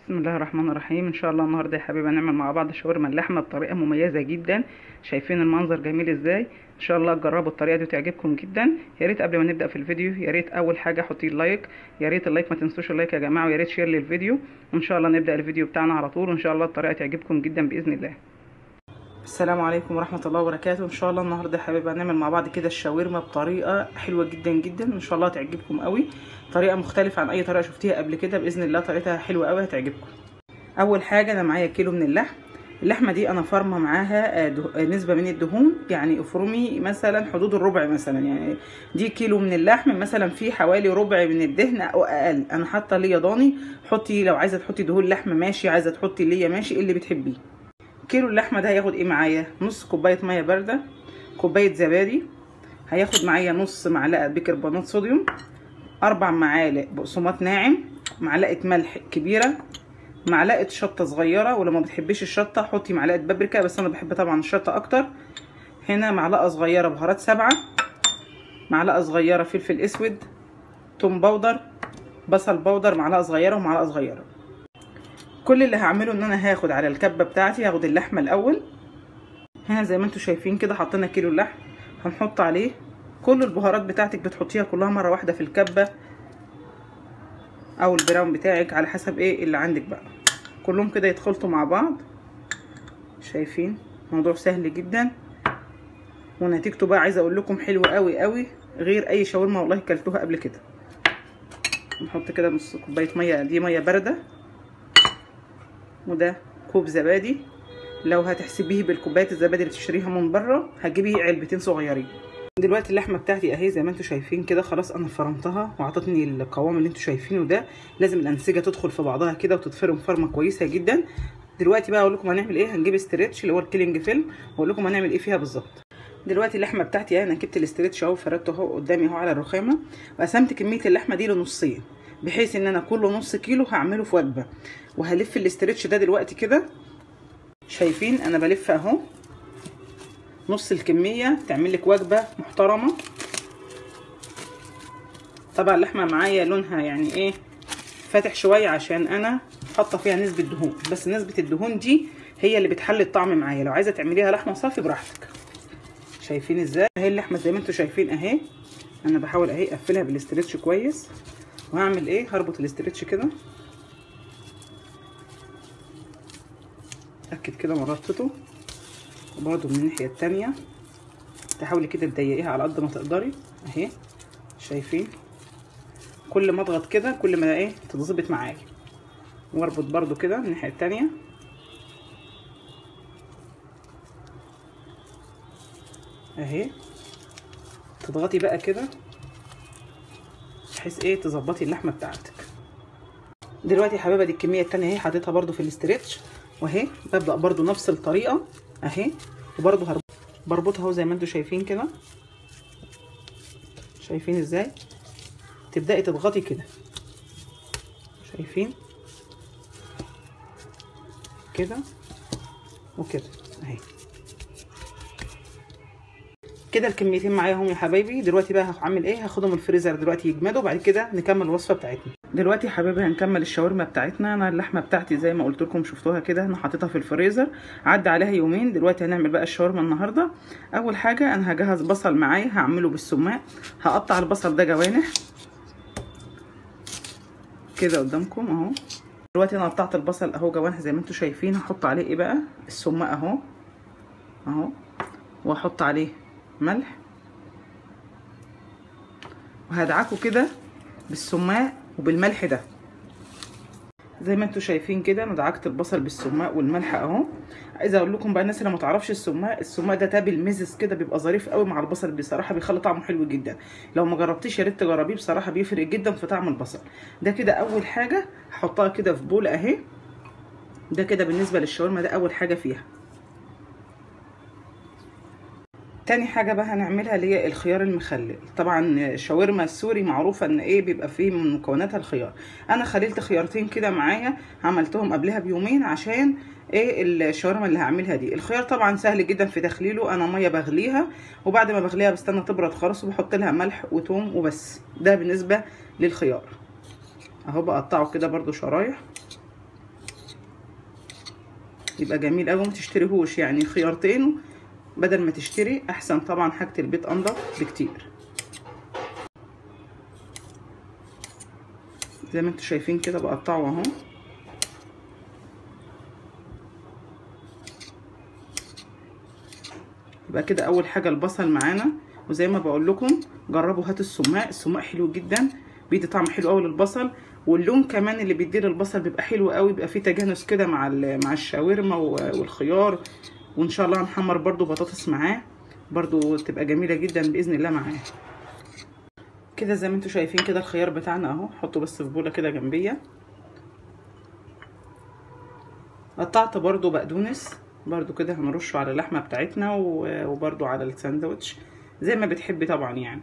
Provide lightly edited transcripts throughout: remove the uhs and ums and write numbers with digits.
بسم الله الرحمن الرحيم. ان شاء الله النهارده يا حبيبي هنعمل مع بعض شاورما اللحمه بطريقه مميزه جدا. شايفين المنظر جميل ازاي؟ ان شاء الله تجربوا الطريقه دي وتعجبكم جدا. يا ريت قبل ما نبدا في الفيديو يا ريت اول حاجه حطي اللايك، يا ريت اللايك ما تنسوش اللايك يا جماعه، ويا ريت شير للفيديو. وان شاء الله نبدا الفيديو بتاعنا على طول، وان شاء الله الطريقه تعجبكم جدا باذن الله. السلام عليكم ورحمه الله وبركاته. ان شاء الله النهارده يا حبايبي هنعمل مع بعض كده الشاورما بطريقه حلوه جدا جدا، ان شاء الله تعجبكم قوي. طريقه مختلفه عن اي طريقه شفتيها قبل كده، باذن الله طريقتها حلوه قوي هتعجبكم. اول حاجه انا معايا كيلو من اللحمه دي انا فارمه معاها نسبه من الدهون، يعني افرمي مثلا حدود الربع مثلا، يعني دي كيلو من اللحم مثلا فيه حوالي ربع من الدهن او اقل. انا حاطه ليا ضاني، حطي لو عايزه تحطي دهون لحمه ماشي، عايزه تحطي ليا ماشي، اللي بتحبيه. كيلو اللحمه ده هياخد ايه معايا؟ نص كوبايه ميه بارده، كوبايه زبادي، هياخد معايا نص معلقه بيكربونات صوديوم، 4 معالق بقسماط ناعم، معلقه ملح كبيره، معلقه شطه صغيره، ولو ما بتحبيش الشطه حطي معلقه بابريكا، بس انا بحب طبعا الشطه اكتر. هنا معلقه صغيره بهارات 7، معلقه صغيره فلفل اسود، توم باودر، بصل باودر معلقه صغيره ومعلقه صغيره. كل اللي هعمله ان انا هاخد على الكبه بتاعتي، هاخد اللحمه الاول. هنا زي ما انتم شايفين كده حطينا كيلو اللحم، هنحط عليه كل البهارات بتاعتك، بتحطيها كلها مره واحده في الكبه او البراون بتاعك على حسب ايه اللي عندك بقى، كلهم كده يتخلطوا مع بعض. شايفين موضوع سهل جدا ونتيجته بقى عايزه اقول لكم حلوه قوي قوي، غير اي شاورما والله كلتوها قبل كده. نحط كده نص كوبايه ميه، دي ميه بارده، وده كوب زبادي. لو هتحسبيه بالكوبايات الزبادي اللي بتشتريها من بره هتجيبي علبتين صغيرين. دلوقتي اللحمه بتاعتي اهي زي ما انتم شايفين كده، خلاص انا فرمتها وعطتني القوام اللي انتم شايفينه ده. لازم الانسجه تدخل في بعضها كده وتتفرم فرمه كويسه جدا. دلوقتي بقى اقول لكم هنعمل ايه. هنجيب استريتش اللي هو الكيلينج فيلم، واقول لكم هنعمل ايه فيها بالظبط. دلوقتي اللحمه بتاعتي اهي، انا جبت الاستريتش اهو، فردته اهو قدامي اهو على الرخامه، وقسمت كميه اللحمه دي لنصين، بحيث ان انا كل نص كيلو هعمله في وجبه. وهلف الاستريتش ده دلوقتي كده. شايفين انا بلف اهو نص الكميه، تعمل لك وجبه محترمه. طبعا اللحمه معايا لونها يعني ايه فاتح شويه، عشان انا حاطه فيها نسبه دهون، بس نسبه الدهون دي هي اللي بتحلي الطعم معايا. لو عايزه تعمليها لحمه صافي براحتك. شايفين ازاي اهي اللحمه زي ما انتم شايفين اهي. انا بحاول اهي اقفلها بالاسترتش كويس. وهعمل ايه؟ هربط الاسترتش كده، اتاكد كده من ربطته، وبرده من الناحيه التانيه تحاولي كده تضيقيها على قد ما تقدري اهي. شايفين كل ما اضغط كده كل ما ايه تتظبط معايا. واربط برده كده من الناحيه التانيه اهي. تضغطي بقى كده بحيث ايه تظبطي اللحمه بتاعتك. دلوقتي يا حبايبه دي الكميه التانيه اهي حطيتها برده في الاسترتش، واهي ببدا برده نفس الطريقه اهي، وبرده بربطها اهو زي ما انتم شايفين كده. شايفين ازاي تبداي تضغطي كده؟ شايفين كده وكده اهي. كده الكميتين معايا اهم يا حبايبي. دلوقتي بقى هعمل ايه؟ هاخدهم الفريزر دلوقتي يجمدوا، وبعد كده نكمل الوصفه بتاعتنا. دلوقتي يا حبايبي هنكمل الشاورما بتاعتنا. انا اللحمه بتاعتي زي ما قلت لكم شفتوها كده، انا حطيتها في الفريزر عدى عليها يومين. دلوقتي هنعمل بقى الشاورما النهارده. اول حاجه انا هجهز بصل معايا، هعمله بالسماق. هقطع البصل ده جوانح كده قدامكم اهو. دلوقتي انا قطعت البصل اهو جوانح زي ما انتم شايفين. هحط عليه ايه بقى؟ السماق اهو اهو، واحط عليه ملح، وهدعكه كده بالسماق وبالملح ده زي ما انتم شايفين كده. انا دعكت البصل بالسماق والملح اهو. عايزه اقول لكم بقى الناس اللي ما تعرفش السماق ده تابل مزز كده، بيبقى ظريف قوي مع البصل بصراحه، بيخلي طعمه حلو جدا. لو ما جربتيش يا ريت تجربيه، بصراحه بيفرق جدا في طعم البصل ده. كده اول حاجه هحطها كده في بول اهي. ده كده بالنسبه للشاورما ده اول حاجه فيها. تاني حاجه بقى هنعملها اللي هي الخيار المخلل. طبعا الشاورما السوري معروفه ان ايه بيبقى فيه من مكوناتها الخيار. انا خليت خيارتين كده معايا، عملتهم قبلها بيومين عشان ايه الشاورما اللي هعملها دي. الخيار طبعا سهل جدا في تخليله. انا ميه بغليها، وبعد ما بغليها بستنى تبرد خالص وبحط لها ملح وثوم وبس. ده بالنسبه للخيار اهو. بقطعه كده برده شرايح يبقى جميل قوي. ما تشتريهوش يعني خيارتين بدل ما تشتري، احسن طبعا. حاجه البيت انضف بكتير. زي ما انتم شايفين كده بقطعه اهو. يبقى كده اول حاجه البصل معانا. وزي ما بقول لكم جربوا هاتوا السماق، السماق حلو جدا، بيدي طعم حلو قوي للبصل، واللون كمان اللي بيديه للبصل بيبقى حلو قوي، بيبقى فيه تجانس كده مع الشاورما والخيار. وان شاء الله هنحمر برده بطاطس معاه برده، تبقى جميله جدا باذن الله معاه. كده زي ما انتم شايفين كده الخيار بتاعنا اهو. حطه بس في بوله كده جنبيه. قطعت برده بقدونس برده كده، هنرشه على اللحمه بتاعتنا وبرده على الساندوتش زي ما بتحبي طبعا يعني.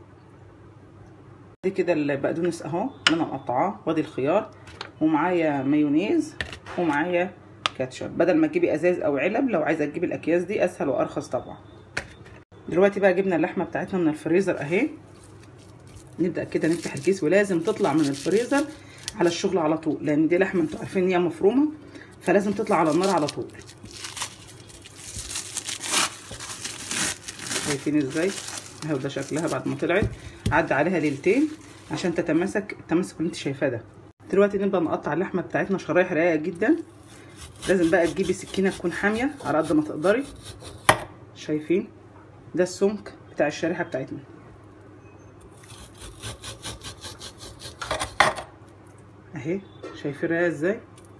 دي كده البقدونس اهو انا مقطعاه، وادي الخيار، ومعايا مايونيز، ومعايا كاتشب. بدل ما تجيبي ازاز او علب، لو عايزه تجيبي الاكياس دي اسهل وارخص طبعا. دلوقتي بقى جبنا اللحمه بتاعتنا من الفريزر اهي. نبدا كده نفتح الكيس، ولازم تطلع من الفريزر على الشغل على طول، لان دي لحمه انتوا عارفين ان هي مفرومه، فلازم تطلع على النار على طول. شايفين ازاي اهو؟ ده شكلها بعد ما طلعت. عدى عليها ليلتين عشان تتماسك التماسك اللي انت شايفاه ده. دلوقتي نبدا نقطع اللحمه بتاعتنا شرايح رقيقه جدا. لازم بقى تجيبي سكينه تكون حاميه على قد ما تقدري. شايفين ده السمك بتاع الشريحه بتاعتنا اهي. شايفين رقيقه ازاي؟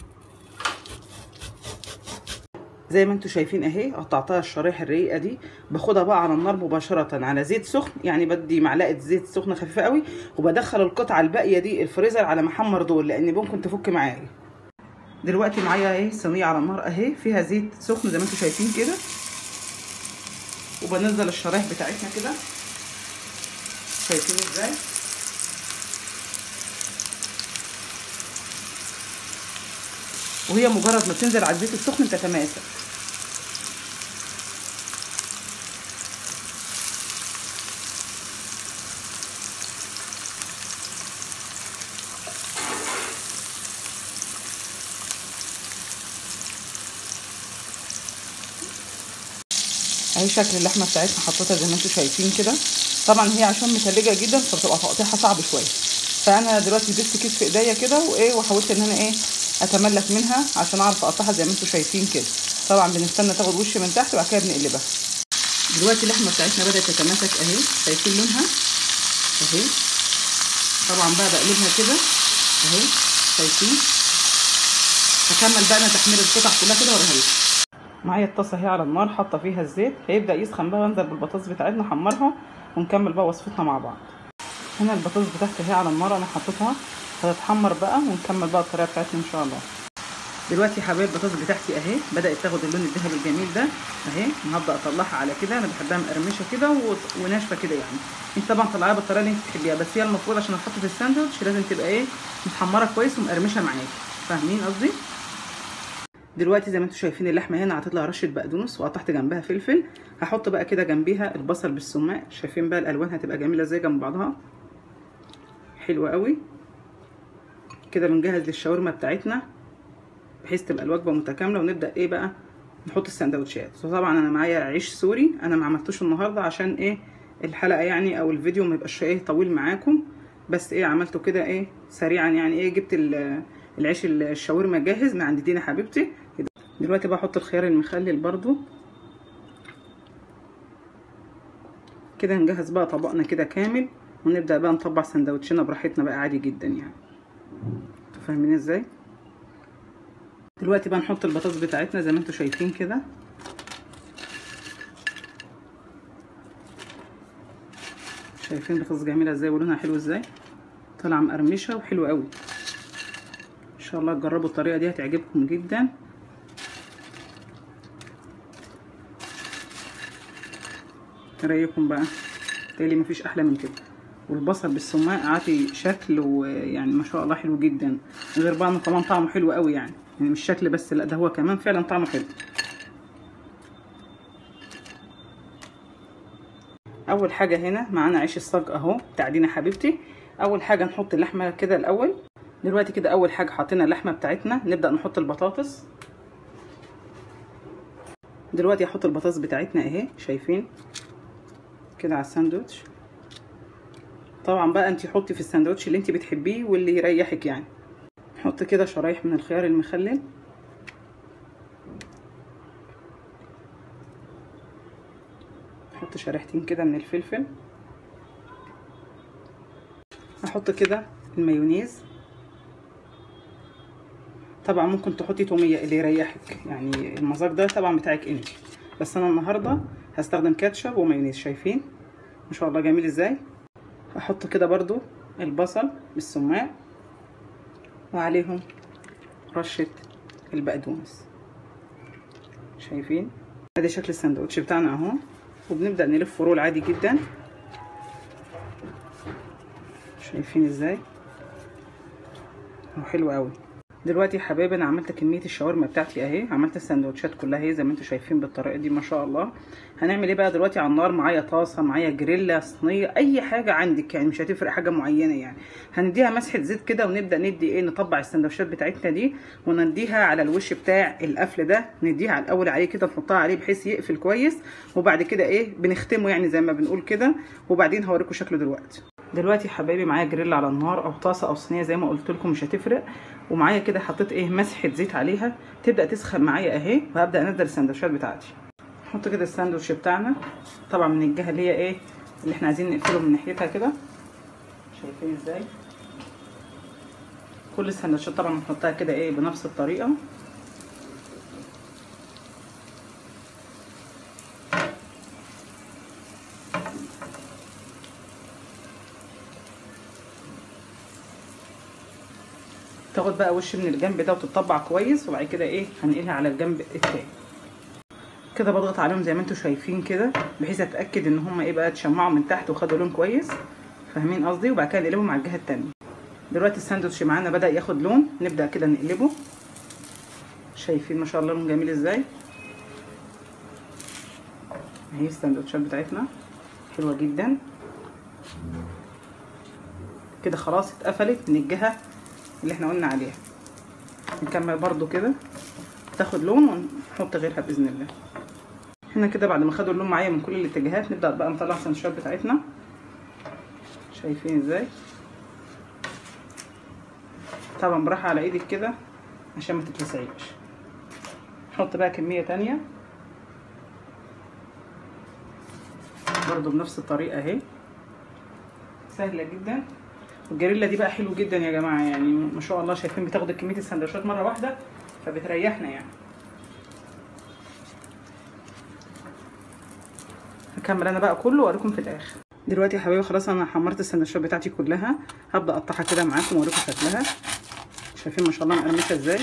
زي ما انتم شايفين اهي. قطعتها الشرايح الرقيقه دي. باخدها بقى على النار مباشره على زيت سخن، يعني بدي معلقه زيت سخنه خفيفه قوي، وبدخل القطعه الباقيه دي الفريزر على ما احمر دول، لان ممكن تفك معايا. دلوقتي معايا اهي صينيه على النار اهي، فيها زيت سخن زي ما انتم شايفين كده، وبنزل الشرايح بتاعتنا كده. شايفين ازاي؟ وهي مجرد ما بتنزل على الزيت السخن تتماسك. اهي شكل اللحمه بتاعتنا حطيتها زي ما انتم شايفين كده. طبعا هي عشان متلجه جدا فبتبقى تقطيعها صعب شويه، فانا دلوقتي جبت كيس في ايديا كده وايه، وحاولت ان انا ايه اتملك منها عشان اعرف اقطعها زي ما انتم شايفين كده. طبعا بنستنى تاخد وش من تحت وبعد كده بنقلبها. دلوقتي اللحمه بتاعتنا بدات تتماسك اهي. شايفين لونها اهي. طبعا بقى بقلبها كده اهي. شايفين؟ هكمل بقى انا تحمير القطع كلها كده واوريها لكم. معايا الطاسه اهي على النار، حاطه فيها الزيت، هيبدا يسخن بقى، وانزل بالبطاطس بتاعتنا احمرها ونكمل بقى وصفتنا مع بعض. هنا البطاطس بتاعتي اهي على النار انا حطيتها، هتتحمر بقى ونكمل بقى الطريقه بتاعتنا ان شاء الله. دلوقتي يا حبايب البطاطس بتاعتي اهي بدات تاخد اللون الذهبي الجميل ده اهي. هبدا اطلعها على كده. انا بحبها مقرمشه كده وناشفه كده يعني. انت طبعا طلعيها بالطريقه اللي انت تحبيها، بس هي المفروض عشان تتحط في الساندوتش لازم تبقى ايه متحمره كويس ومقرمشه معاكي. فاهمين قصدي؟ دلوقتي زي ما انتم شايفين اللحمه هنا هتطلع رشه بقدونس، وقطعت جنبها فلفل. هحط بقى كده جنبيها البصل بالسماق. شايفين بقى الالوان هتبقى جميله ازاي جنب بعضها، حلوه قوي كده. بنجهز للشاورما بتاعتنا بحيث تبقى الوجبه متكامله، ونبدا ايه بقى نحط السندوتشات. وطبعا انا معايا عيش سوري، انا ما عملتوش النهارده عشان ايه الحلقه يعني او الفيديو ما يبقاش ايه طويل معاكم، بس ايه عملته كده ايه سريعا يعني. ايه جبت العيش الشاورما جاهز من عند دينا حبيبتي. دلوقتي بقى احط الخيار المخلل برضو كده. نجهز بقى طبقنا كده كامل، ونبدا بقى نطبع سندوتشنا براحتنا بقى عادي جدا يعني. انتوا فاهمين ازاي؟ دلوقتي بقى نحط البطاطس بتاعتنا زي ما انتوا شايفين كده. شايفين البطاطس جميله ازاي ولونها حلو ازاي، طالعه مقرمشه وحلوه قوي. ان شاء الله تجربوا الطريقه دي هتعجبكم جدا. ايه رايكم بقى؟ تالي مفيش احلى من كده. والبصل بالسماق عاطي شكل ويعني ما شاء الله حلو جدا، غير بقى انه كمان طعمه حلو قوي يعني مش شكل بس، لا ده هو كمان فعلا طعمه حلو. اول حاجه هنا معانا عيش الصاج اهو بتاع دينا حبيبتي. اول حاجه نحط اللحمه كده الاول. دلوقتي كده اول حاجه حطينا اللحمه بتاعتنا، نبدا نحط البطاطس دلوقتي هحط البطاطس بتاعتنا اهي، شايفين كده على الساندوتش. طبعا بقى انتي حطي في الساندوتش اللي انتي بتحبيه واللي يريحك يعني. نحط كده شرايح من الخيار المخلل، نحط شريحتين كده من الفلفل، هحط كده المايونيز. طبعا ممكن تحطي توميه اللي يريحك يعني، المذاق ده طبعا بتاعك انت، بس انا النهارده هستخدم كاتشب ومايونيز. شايفين ما شاء الله جميل ازاي. هحط كده برضو البصل بالسماق وعليهم رشه البقدونس. شايفين ادي شكل الساندوتش بتاعنا اهو، وبنبدا نلف رول عادي جدا. شايفين ازاي هو حلو قوي. دلوقتي يا حبايبي انا عملت كميه الشاورما بتاعتي اهي، عملت السندوتشات كلها اهي زي ما انتم شايفين بالطريقه دي ما شاء الله. هنعمل ايه بقى دلوقتي على النار؟ معايا طاسه، معايا جريلا، صينيه، اي حاجه عندك يعني، مش هتفرق حاجه معينه يعني. هنديها مسحه زيت كده ونبدا ندي ايه، نطبع السندوتشات بتاعتنا دي ونديها على الوش بتاع القفل ده، نديها على الاول عليه كده، نحطها عليه بحيث يقفل كويس، وبعد كده ايه بنختمه يعني زي ما بنقول كده، وبعدين هوريكم شكله دلوقتي. دلوقتي يا حبايبي معايا جريل على النار او طاسه او صينيه زي ما قلت لكم مش هتفرق، ومعايا كده حطيت ايه مسحه زيت عليها، تبدا تسخن معايا اهي، وهبدا انزل السندوتشات بتاعتي. نحط كده الساندوتش بتاعنا طبعا من الجهه اللي هي ايه اللي احنا عايزين نقفله من ناحيتها كده. شايفين ازاي كل السندوتشات طبعا بنحطها كده ايه بنفس الطريقه. تاخد بقى وش من الجنب ده وتتطبع كويس، وبعد كده ايه هنقلها على الجنب التاني كده. بضغط عليهم زي ما انتم شايفين كده بحيث اتاكد ان هم ايه بقى اتشمعوا من تحت وخدوا لون كويس، فاهمين قصدي؟ وبعد كده نقلبهم على الجهه التانيه. دلوقتي الساندوتش معانا بدا ياخد لون، نبدا كده نقلبه. شايفين ما شاء الله لون جميل ازاي. اهي الساندوتشات بتاعتنا حلوه جدا كده، خلاص اتقفلت من الجهه اللي احنا قلنا عليها. نكمل برضو كده تاخد لون ونحط غيرها باذن الله. هنا كده بعد ما خدوا اللون معايا من كل الاتجاهات نبدا بقى نطلع الساندوتشات بتاعتنا. شايفين ازاي؟ طبعا براحه على ايدك كده عشان ما تتلسعيش. نحط بقى كميه تانية برضو بنفس الطريقه اهي، سهله جدا. والجريلا دي بقى حلو جدا يا جماعه يعني ما شاء الله. شايفين بتاخد كميه السندوتشات مره واحده فبتريحنا يعني. هكمل انا بقى كله واوريكم في الاخر. دلوقتي يا حبايبي خلاص انا حمرت السندوتشات بتاعتي كلها، هبدا اقطعها كده معاكم واوريكم شكلها. شايفين ما شاء الله مقرمشه ازاي.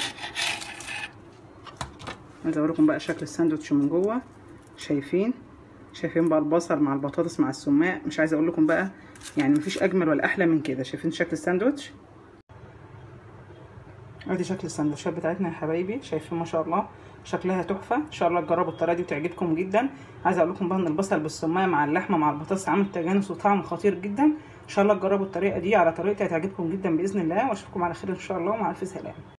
عايزه اوريكم بقى شكل الساندوتش من جوه. شايفين بقى البصل مع البطاطس مع السماق، مش عايزه اقول لكم بقى يعني مفيش اجمل ولا احلى من كده. شايفين شكل الساندوتش؟ ادي شكل السندوتشات بتاعتنا يا حبايبي. شايفين ما شاء الله شكلها تحفه. ان شاء الله تجربوا الطريقه دي وتعجبكم جدا. عايزه اقول لكم بقى ان البصل بالسماق مع اللحمه مع البطاطس عامل تجانس وطعم خطير جدا. ان شاء الله تجربوا الطريقه دي على طريقتي هتعجبكم جدا باذن الله، واشوفكم على خير ان شاء الله، ومع الف سلامه.